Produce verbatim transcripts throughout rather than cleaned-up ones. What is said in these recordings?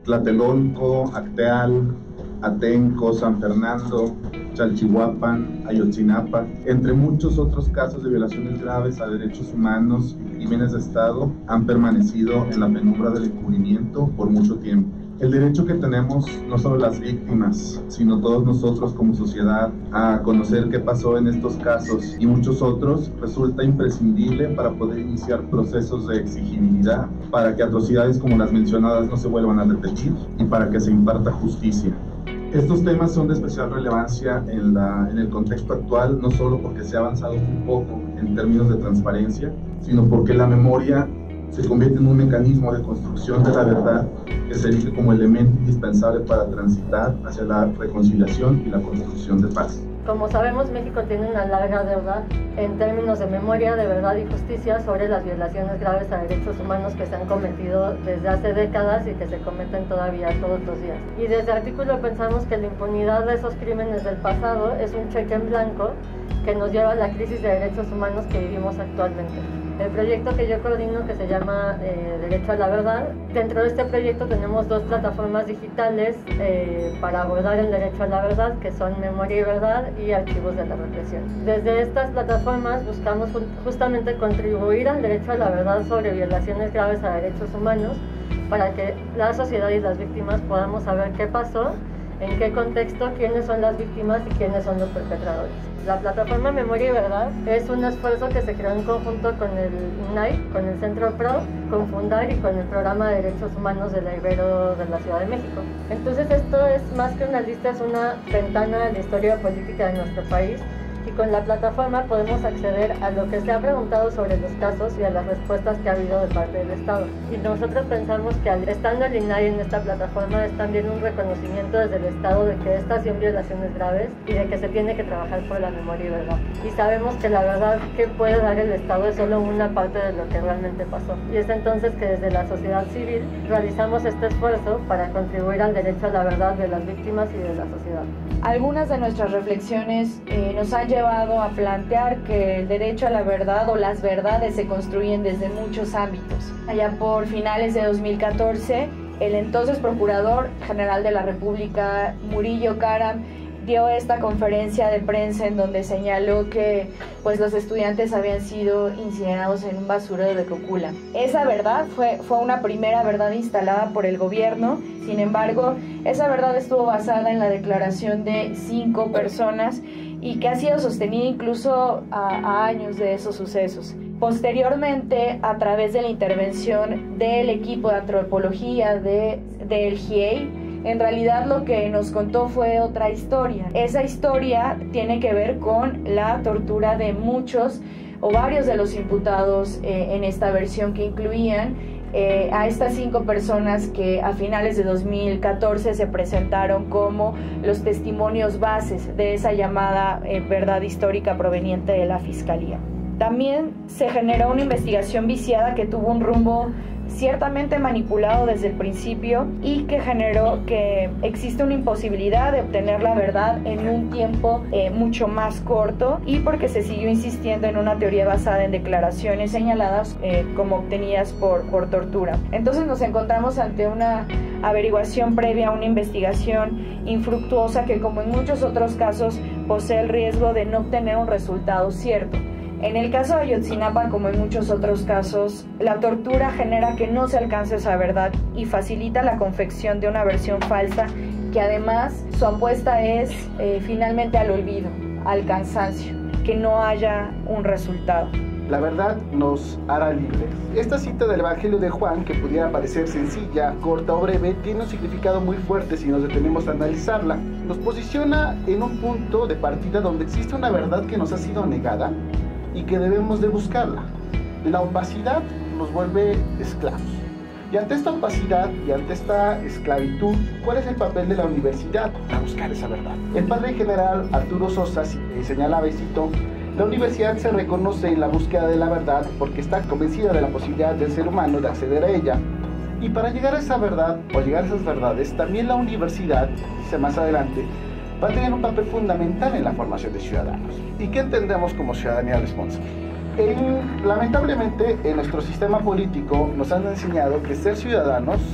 Tlatelolco, Acteal, Atenco, San Fernando, Chalchihuapan, Ayotzinapa, entre muchos otros casos de violaciones graves a derechos humanos y crímenes de Estado, han permanecido en la penumbra del encubrimiento por mucho tiempo. El derecho que tenemos, no solo las víctimas, sino todos nosotros como sociedad, a conocer qué pasó en estos casos y muchos otros, resulta imprescindible para poder iniciar procesos de exigibilidad, para que atrocidades como las mencionadas no se vuelvan a repetir y para que se imparta justicia. Estos temas son de especial relevancia en, la, en el contexto actual, no solo porque se ha avanzado un poco en términos de transparencia, sino porque la memoria se convierte en un mecanismo de construcción de la verdad que se erige como elemento indispensable para transitar hacia la reconciliación y la construcción de paz. Como sabemos, México tiene una larga deuda en términos de memoria, de verdad y justicia sobre las violaciones graves a derechos humanos que se han cometido desde hace décadas y que se cometen todavía todos los días. Y desde Artículo pensamos que la impunidad de esos crímenes del pasado es un cheque en blanco que nos lleva a la crisis de derechos humanos que vivimos actualmente. El proyecto que yo coordino, que se llama eh, Derecho a la Verdad, dentro de este proyecto tenemos dos plataformas digitales eh, para abordar el derecho a la verdad, que son Memoria y Verdad y Archivos de la Represión. Desde estas plataformas buscamos justamente contribuir al derecho a la verdad sobre violaciones graves a derechos humanos, para que la sociedad y las víctimas podamos saber qué pasó, en qué contexto, quiénes son las víctimas y quiénes son los perpetradores. La plataforma Memoria y Verdad es un esfuerzo que se creó en conjunto con el I N A I, con el Centro PRO, con Fundar y con el Programa de Derechos Humanos de la Ibero de la Ciudad de México. Entonces esto es más que una lista, es una ventana a la historia política de nuestro país, y con la plataforma podemos acceder a lo que se ha preguntado sobre los casos y a las respuestas que ha habido de parte del Estado. Y nosotros pensamos que al estando el I N A I en esta plataforma es también un reconocimiento desde el Estado de que estas son violaciones graves y de que se tiene que trabajar por la memoria y verdad. Y sabemos que la verdad que puede dar el Estado es solo una parte de lo que realmente pasó. Y es entonces que desde la sociedad civil realizamos este esfuerzo para contribuir al derecho a la verdad de las víctimas y de la sociedad. Algunas de nuestras reflexiones eh, nos han llevado a plantear que el derecho a la verdad o las verdades se construyen desde muchos ámbitos. Allá por finales de dos mil catorce, el entonces Procurador General de la República, Murillo Karam, dio esta conferencia de prensa en donde señaló que pues, los estudiantes habían sido incinerados en un basurero de Cocula. Esa verdad fue, fue una primera verdad instalada por el gobierno. Sin embargo, esa verdad estuvo basada en la declaración de cinco personas y que ha sido sostenida incluso a, a años de esos sucesos. Posteriormente, a través de la intervención del equipo de antropología de, del G I E I, en realidad lo que nos contó fue otra historia. Esa historia tiene que ver con la tortura de muchos o varios de los imputados eh, en esta versión, que incluían eh, a estas cinco personas que a finales de dos mil catorce se presentaron como los testimonios bases de esa llamada eh, verdad histórica proveniente de la Fiscalía. También se generó una investigación viciada que tuvo un rumbo ciertamente manipulado desde el principio y que generó que existe una imposibilidad de obtener la verdad en un tiempo eh, mucho más corto, y porque se siguió insistiendo en una teoría basada en declaraciones señaladas eh, como obtenidas por, por tortura. Entonces nos encontramos ante una averiguación previa, una investigación infructuosa que, como en muchos otros casos, posee el riesgo de no obtener un resultado cierto. En el caso de Ayotzinapa, como en muchos otros casos, la tortura genera que no se alcance esa verdad y facilita la confección de una versión falsa, que además su apuesta es eh, finalmente al olvido, al cansancio, que no haya un resultado. La verdad nos hará libres. Esta cita del Evangelio de Juan, que pudiera parecer sencilla, corta o breve, tiene un significado muy fuerte si nos detenemos a analizarla. Nos posiciona en un punto de partida donde existe una verdad que nos ha sido negada y que debemos de buscarla. La opacidad nos vuelve esclavos. Y ante esta opacidad y ante esta esclavitud, ¿cuál es el papel de la universidad para buscar esa verdad? El padre general Arturo Sosa señalaba, y cito, la universidad se reconoce en la búsqueda de la verdad porque está convencida de la posibilidad del ser humano de acceder a ella. Y para llegar a esa verdad, o llegar a esas verdades, también la universidad, dice más adelante, va a tener un papel fundamental en la formación de ciudadanos. ¿Y qué entendemos como ciudadanía responsable? En, lamentablemente, en nuestro sistema político nos han enseñado que ser ciudadanos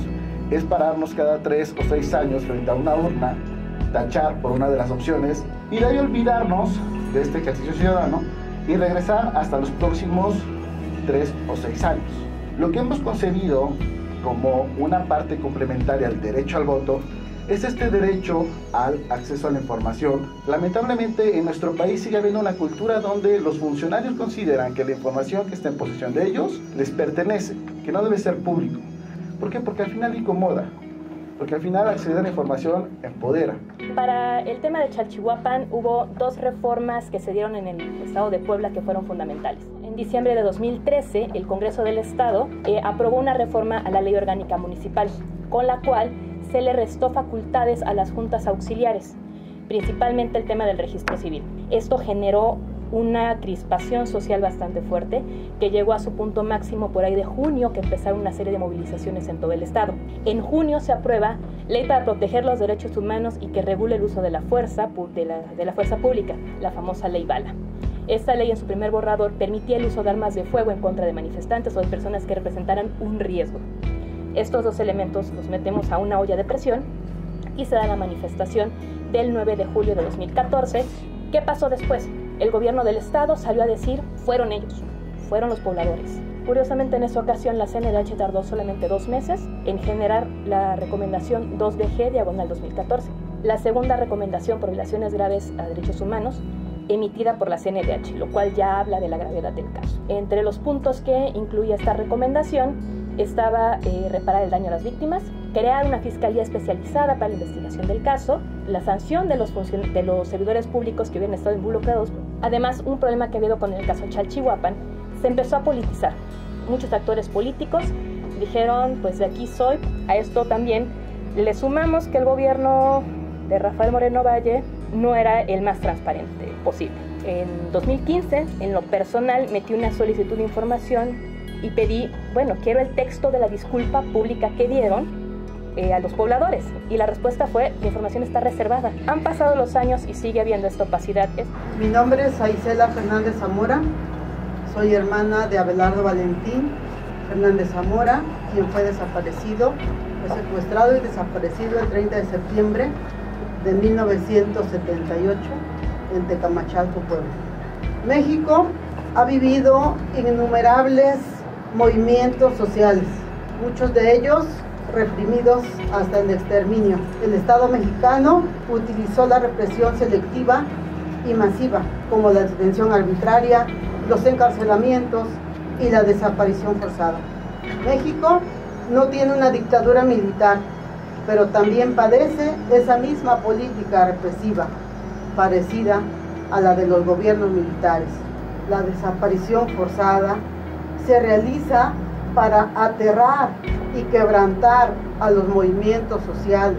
es pararnos cada tres o seis años frente a una urna, tachar por una de las opciones y de ahí olvidarnos de este ejercicio ciudadano y regresar hasta los próximos tres o seis años. Lo que hemos concebido como una parte complementaria al derecho al voto es este derecho al acceso a la información. Lamentablemente en nuestro país sigue habiendo una cultura donde los funcionarios consideran que la información que está en posesión de ellos les pertenece, que no debe ser público. ¿Por qué? Porque al final incomoda, porque al final acceder a la información empodera. Para el tema de Chalchihuapan hubo dos reformas que se dieron en el estado de Puebla que fueron fundamentales. En diciembre de dos mil trece, el Congreso del Estado eh, aprobó una reforma a la Ley Orgánica Municipal, con la cual se le restó facultades a las juntas auxiliares, principalmente el tema del registro civil. Esto generó una crispación social bastante fuerte que llegó a su punto máximo por ahí de junio, que empezaron una serie de movilizaciones en todo el estado. En junio se aprueba Ley para proteger los derechos humanos y que regule el uso de la fuerza, de la, de la fuerza pública, la famosa Ley Bala. Esta ley en su primer borrador permitía el uso de armas de fuego en contra de manifestantes o de personas que representaran un riesgo. Estos dos elementos los metemos a una olla de presión y se da la manifestación del nueve de julio de dos mil catorce. ¿Qué pasó después? El gobierno del estado salió a decir, fueron ellos, fueron los pobladores. Curiosamente, en esa ocasión la C N D H tardó solamente dos meses en generar la recomendación dos D G diagonal dos mil catorce, la segunda recomendación por violaciones graves a derechos humanos emitida por la C N D H, lo cual ya habla de la gravedad del caso. Entre los puntos que incluía esta recomendación estaba eh, reparar el daño a las víctimas, crear una fiscalía especializada para la investigación del caso, la sanción de los, de los servidores públicos que hubieran estado involucrados. Además, un problema que ha habido con el caso Chalchihuapan, se empezó a politizar. Muchos actores políticos dijeron, pues de aquí soy. A esto también le sumamos que el gobierno de Rafael Moreno Valle no era el más transparente posible. En dos mil quince, en lo personal, metí una solicitud de información y pedí, bueno, quiero el texto de la disculpa pública que dieron eh, a los pobladores. Y la respuesta fue, la información está reservada. Han pasado los años y sigue habiendo esta opacidad. Mi nombre es Aisela Fernández Zamora. Soy hermana de Abelardo Valentín Fernández Zamora, quien fue desaparecido, fue secuestrado y desaparecido el treinta de septiembre de mil novecientos setenta y ocho en Tecamachalco, Puebla. México ha vivido innumerables movimientos sociales, muchos de ellos reprimidos hasta el exterminio. El Estado mexicano utilizó la represión selectiva y masiva, como la detención arbitraria, los encarcelamientos y la desaparición forzada. México no tiene una dictadura militar, pero también padece esa misma política represiva, parecida a la de los gobiernos militares. La desaparición forzada se realiza para aterrar y quebrantar a los movimientos sociales.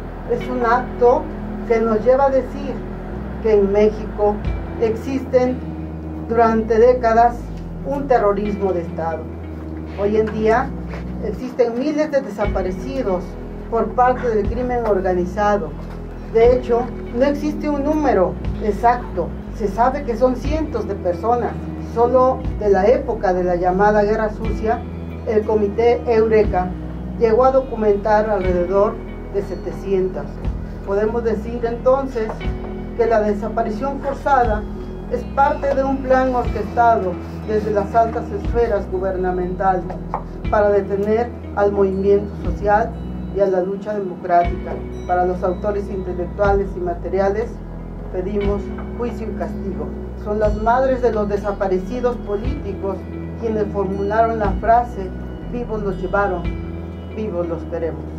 Es un acto que nos lleva a decir que en México existen durante décadas un terrorismo de Estado. Hoy en día existen miles de desaparecidos por parte del crimen organizado. De hecho, no existe un número exacto. Se sabe que son cientos de personas. Solo de la época de la llamada Guerra Sucia, el Comité Eureka llegó a documentar alrededor de setecientas. Podemos decir entonces que la desaparición forzada es parte de un plan orquestado desde las altas esferas gubernamentales para detener al movimiento social y a la lucha democrática. Para los autores intelectuales y materiales pedimos juicio y castigo. Son las madres de los desaparecidos políticos quienes formularon la frase, vivos los llevaron, vivos los queremos.